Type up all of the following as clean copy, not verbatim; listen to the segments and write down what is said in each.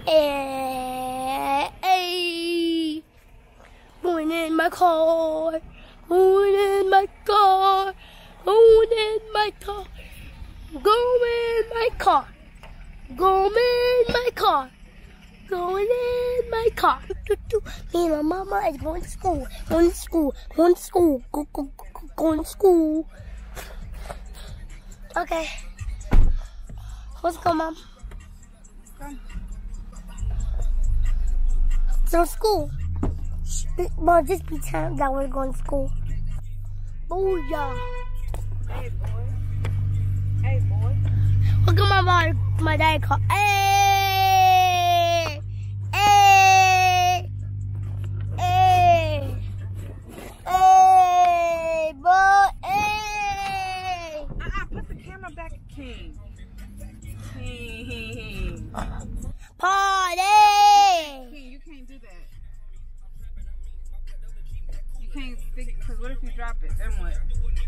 Hey, going in my car, going in my car, going in my car, going in my car, going in my car, going in my car. Me and my mama is going to school, going to school, going to school, going to school. Okay, let's go, Mom. So school. Well, just pretend that we're going to school. Booyah. Hey, boy. Hey, boy. Look at my dad call. Hey! Hey! Hey! Hey! Boy! Hey! Put the camera back at King. King. Party! King, you can't do that. You can't stick, because what if you drop it? Then what?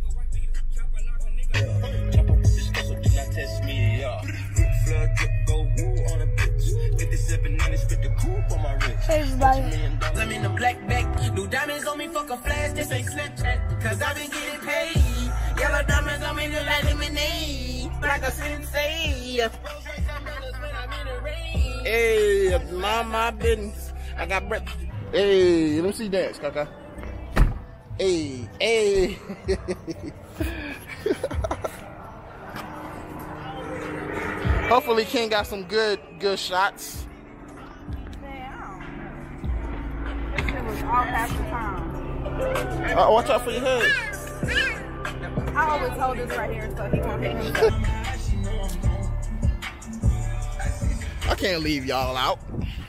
Hey, everybody. I'm in the black bag, new diamonds on me, fuck a flash, this ain't Snapchat, cause I've been getting paid. Yellow diamonds on me look like lemonade, like a sensei. Hey, mind my business. I got breath. Hey, let me see dance, Kaka. Hey, hey. Hopefully King got some good shots. Damn. This shit was all half the time. Watch out for your head. I always hold this right here so he won't hit himself. I can't leave y'all out.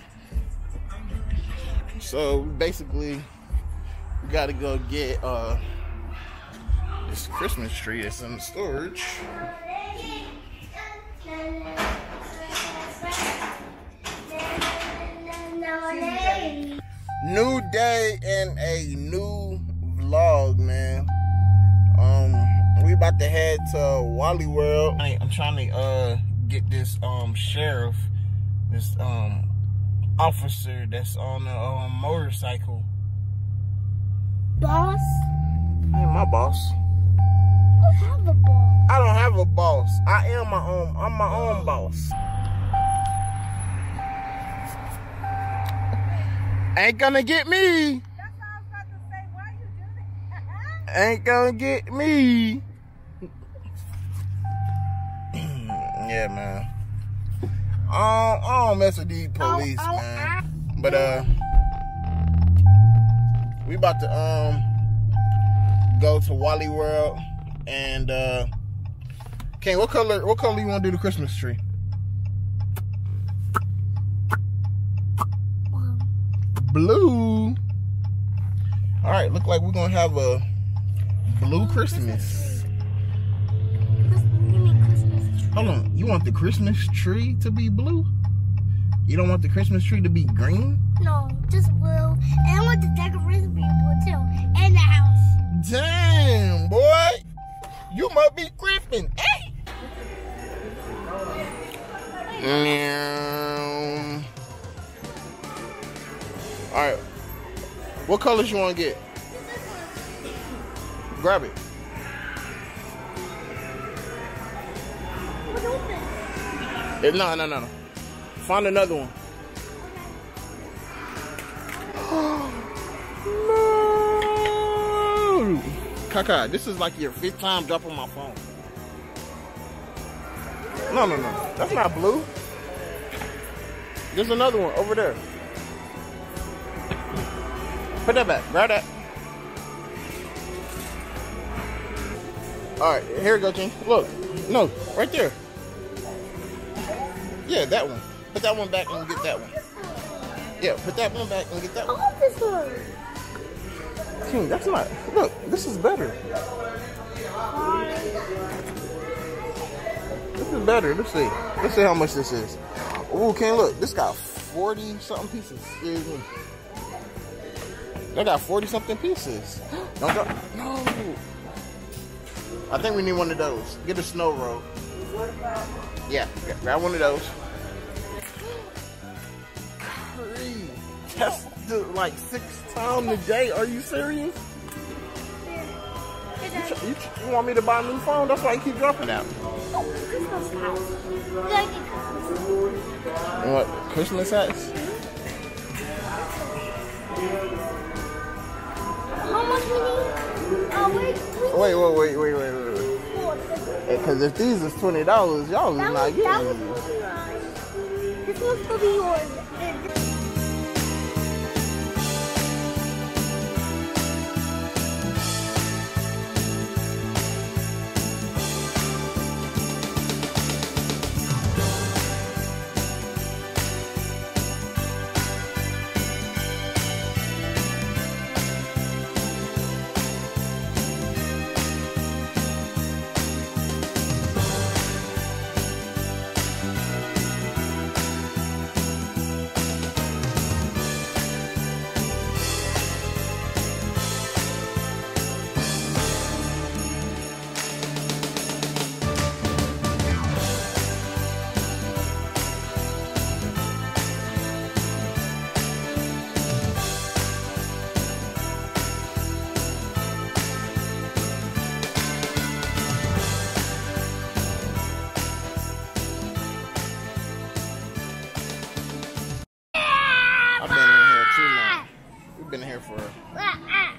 So basically, we gotta go get this Christmas tree that's in the storage. New day and a new vlog, man. We about to head to Wally World. I'm trying to get this sheriff, this officer that's on a motorcycle. Boss? I ain't my boss. You have a boss. I don't have a boss. I am my own. I'm my own boss. Ain't gonna get me. That's what I was about to say. Why you do that? Ain't gonna get me. Yeah, man. I don't mess with these police, man. But we about to go to Wally World and King, what color you want to do the Christmas tree? Blue. All right, look like we're gonna have a blue Christmas. Hold on, you want the Christmas tree to be blue? You don't want the Christmas tree to be green? No, just blue. And I want the decoration to be blue too. And the house. Damn, boy. You must be gripping. Hey! Alright. What colors you want to get? Grab it. No. Find another one. No! Kaka, this is like your 5th time dropping my phone. No. That's not blue. There's another one over there. Put that back. Grab that. Alright, here we go, King. Look. No, right there. Yeah, that one. Put that one back and get that one. Yeah, put that one back and get that one. I want this one. King, that's not. Look, this is better. This is better. Let's see. Let's see how much this is. Ooh, King, look. This got 40-something pieces. Excuse me. They got 40-something pieces. Don't go. No. I think we need one of those. Get a snow roll. Yeah, grab one of those. That's like 6 times a day. Are you serious? You want me to buy a new phone? That's why you keep dropping out. Christmas hats. You gotta get Christmas. What? Christmas hats? How much we need? Wait. Because if these is $20, y'all is not getting that was these. This one's gonna be yours. We've been here for about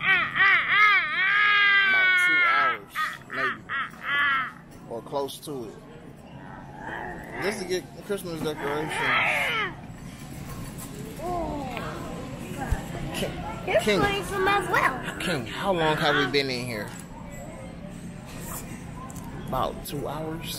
2 hours, maybe, or close to it. Just to get Christmas decorations. Here's playing some as well. King, how long have we been in here? About 2 hours?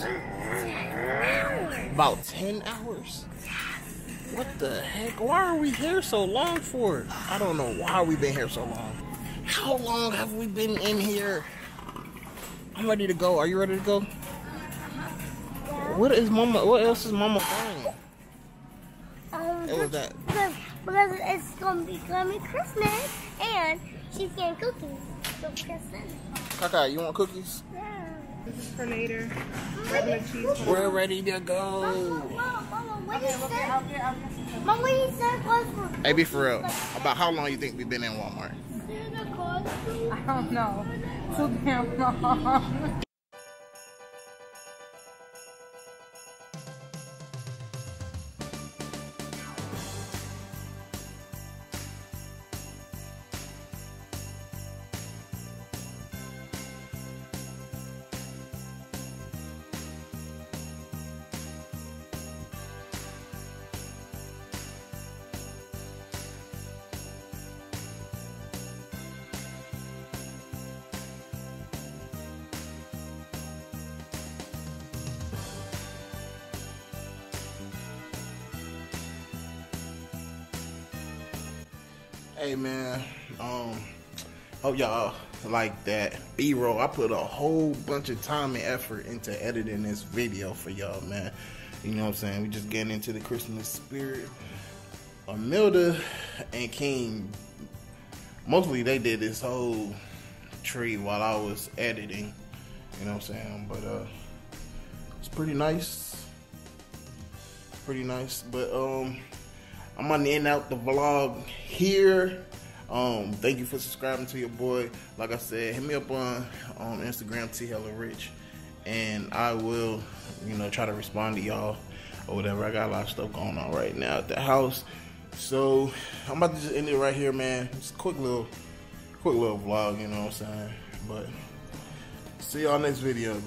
About 10 hours? What the heck? Why are we here so long for? I don't know why we've been here so long. How long have we been in here? I'm ready to go. Are you ready to go? Yeah. What else is Mama doing? What was that? Because it's gonna be Christmas and she's getting cookies for Christmas. Kaka, you want cookies? Yeah. This is for later. Regular cheese. We're ready to go. Mama, what you said? Mama, what you said was for... Hey, be for real. About how long you think we've been in Walmart? I don't know. Too damn long. Hey man, hope y'all like that B-roll. I put a whole bunch of time and effort into editing this video for y'all, man. You know what I'm saying? We just getting into the Christmas spirit. Amilda and King, mostly they did this whole tree while I was editing. You know what I'm saying? But it's pretty nice. Pretty nice. But I'm gonna end out the vlog here. Thank you for subscribing to your boy. Like I said, hit me up on Instagram, THellaRich, and I will, you know, try to respond to y'all or whatever. I got a lot of stuff going on right now at the house, so I'm about to just end it right here, man. It's a quick little vlog, you know what I'm saying? But see y'all next video.